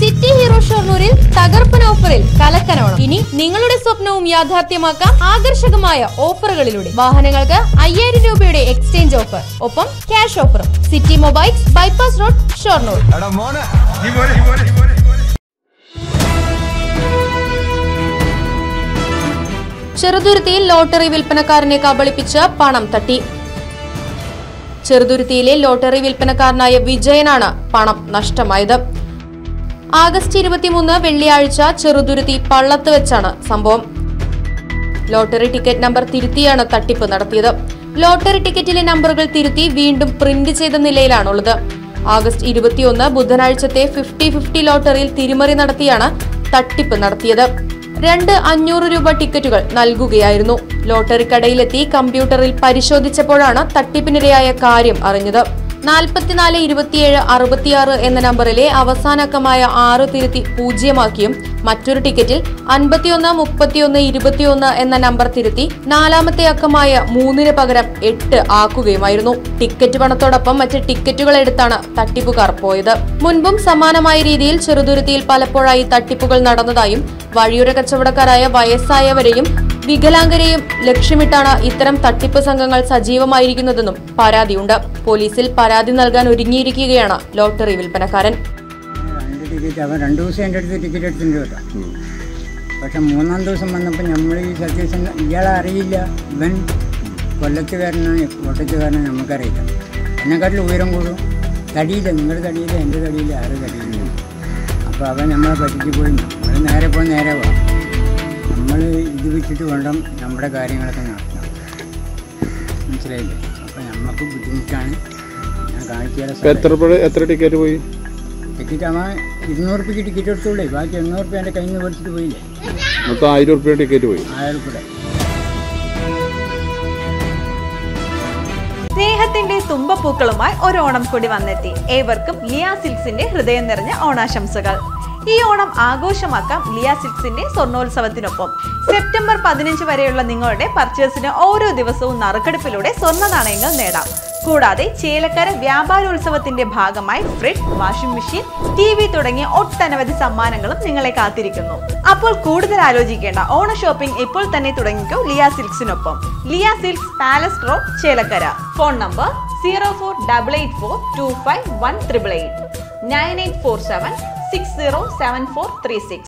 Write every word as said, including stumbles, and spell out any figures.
City hero ഷൊർണൂരിൽ തകർപ്പൻ ഓഫറിൽ കലക്കനോണം. ഇനി നിങ്ങളുടെ സ്വപ്നവും യാഥാർത്ഥ്യമാക്കാം ആകർഷകമായ ഓഫറുകളിലൂടെ. വാഹനങ്ങൾക്ക് അയ്യായിരം രൂപയുടെ എക്സ്ചേഞ്ച് ഓഫർ, ഒപ്പം ക്യാഷ് ഓഫറും. City mobiles, bypass road, Shoranur. ചെറുതുരുത്തിയിൽ ലോട്ടറി വിൽപ്പനക്കാരനെ കബളിപ്പിച്ച് പണം തട്ടി. ചെറുതുരുത്തിയിലെ ലോട്ടറി വിൽപ്പനക്കാരനായ വിജയനാണ് പണം നഷ്ടമായത്. ആഗസ്റ്റ് ഇരുപത്തിമൂന്ന് വെള്ളിയാഴ്ച ചെറുതുരുത്തി പള്ളത്ത് വെച്ചാണ് സംഭവം. ലോട്ടറി ടിക്കറ്റ് നമ്പർ തിരുത്തിയാണ് തട്ടിപ്പ് നടത്തിയത്. ലോട്ടറി ടിക്കറ്റിലെ നമ്പറുകൾ തിരുത്തി വീണ്ടും പ്രിന്റ് ചെയ്ത നിലയിലാണുള്ളത്. ആഗസ്റ്റ് ഇരുപത്തിയൊന്ന് ബുധനാഴ്ചത്തെ ഫിഫ്റ്റി ഫിഫ്റ്റി ലോട്ടറിയിൽ തിരിമറി നടത്തിയാണ് തട്ടിപ്പ് നടത്തിയത്. രണ്ട് അഞ്ഞൂറ് രൂപ ടിക്കറ്റുകൾ നൽകുകയായിരുന്നു. ലോട്ടറി കടയിലെത്തി കമ്പ്യൂട്ടറിൽ പരിശോധിച്ചപ്പോഴാണ് തട്ടിപ്പിനിരയായ കാര്യം അറിഞ്ഞത്. നാൽപ്പത്തിനാല് ഇരുപത്തിയേഴ് അറുപത്തിയാറ് എന്ന നമ്പറിലെ അവസാനക്കമായ ആറ് തിരുത്തി പൂജ്യമാക്കിയും മറ്റൊരു ടിക്കറ്റിൽ അൻപത്തിയൊന്ന് മുപ്പത്തിയൊന്ന് ഇരുപത്തിയൊന്ന് എന്ന നമ്പർ തിരുത്തി നാലാമത്തെ അക്കമായ മൂന്നിന് പകരം എട്ട് ആക്കുകയുമായിരുന്നു. ടിക്കറ്റ് പണത്തോടൊപ്പം മറ്റ് ടിക്കറ്റുകൾ എടുത്താണ് തട്ടിപ്പുകാർ പോയത്. മുൻപും സമാനമായ രീതിയിൽ ചെറുതുരുത്തിയിൽ പലപ്പോഴായി തട്ടിപ്പുകൾ നടന്നതായും വഴിയോര കച്ചവടക്കാരായ വയസ്സായവരെയും വികലാംഗരെയും ലക്ഷ്യമിട്ടാണ് ഇത്തരം തട്ടിപ്പ് സംഘങ്ങൾ സജീവമായിരിക്കുന്നതെന്നും പരാതിയുണ്ട്. പോലീസിൽ പരാതി നൽകാൻ ഒരുങ്ങിയിരിക്കുകയാണ് ലോട്ടറി വിൽപ്പനക്കാരൻ. രണ്ട് ടിക്കറ്റ് അവൻ രണ്ടു ദിവസം എൻ്റെ അടുത്ത് ടിക്കറ്റ് എടുത്തിട്ടുണ്ട് കേട്ടോ. പക്ഷെ മൂന്നാം ദിവസം വന്നപ്പോൾ നമ്മൾ ഈ സത്യം ഇയാളെ അറിയില്ല. ഇവൻ കൊല്ലത്തുകാരനാണ്, കോട്ടയത്തുകാരനാണ്, നമുക്കറിയില്ല. എന്നെക്കാട്ടിൽ ഉയരം കൂടും. തടിയില്ല, നിങ്ങളുടെ തടിയില്ല, എൻ്റെ തടിയില്ല, ആരും തടിയില്ല. അപ്പോൾ അവൻ നമ്മളെ പറ്റിച്ച് പോയി. നമ്മൾ നേരെ പോയി നേരെ പോകാം. നമ്മൾ ഇത് വെച്ചിട്ട് വേണം നമ്മുടെ കാര്യങ്ങളൊക്കെ നടത്തണം. മനസ്സിലായില്ലേ? അപ്പം നമുക്ക് ബുദ്ധിമുട്ടാണ്. ഞാൻ കാണിച്ചാൽ എത്ര ടിക്കറ്റ് പോയി? ടിക്കറ്റ് അവൻ ഇരുന്നൂറ് റുപ്യക്ക് ടിക്കറ്റ് എടുത്തോളേ. ബാക്കി എണ്ണൂറ് റുപ്യ എൻ്റെ കയ്യിൽ നിന്ന് മേടിച്ചിട്ട് പോയില്ലേ. മൊത്തം ആയിരം റുപ്യ ടിക്കറ്റ് പോയി. ആയിരം റുപ്യ. സ്നേഹത്തിന്റെ തുമ്പപ്പൂക്കളുമായി ഒരു ഓണം കൂടി വന്നെത്തി. ഏവർക്കും ലിയ സിൽക്സിന്റെ ഹൃദയം നിറഞ്ഞ ഓണാശംസകൾ. ഈ ഓണം ആഘോഷമാക്കാം ലിയ സിൽക്സിന്റെ സ്വർണ്ണോത്സവത്തിനൊപ്പം. സെപ്റ്റംബർ പതിനഞ്ച് വരെയുള്ള നിങ്ങളുടെ പർച്ചേസിന് ഓരോ ദിവസവും നറുക്കെടുപ്പിലൂടെ സ്വർണ്ണ നാണയങ്ങൾ നേടാം. കൂടാതെ ചേലക്കര വ്യാപാരോത്സവത്തിന്റെ ഭാഗമായി fridge, washing machine, T V തുടങ്ങിയ ഒട്ടനവധി സമ്മാനങ്ങളും നിങ്ങളെ കാത്തിരിക്കുന്നു. അപ്പോൾ കൂടുതൽ ആലോചിക്കേണ്ട, ഓണ ഷോപ്പിംഗ് ഇപ്പോൾ തന്നെ തുടങ്ങിക്കോ ലിയ സിൽക്സിനൊപ്പം. Liya silks, palace road, Chelakkara. Phone number zero four double eight four two five one triple eight nine eight four seven six zero seven four three six.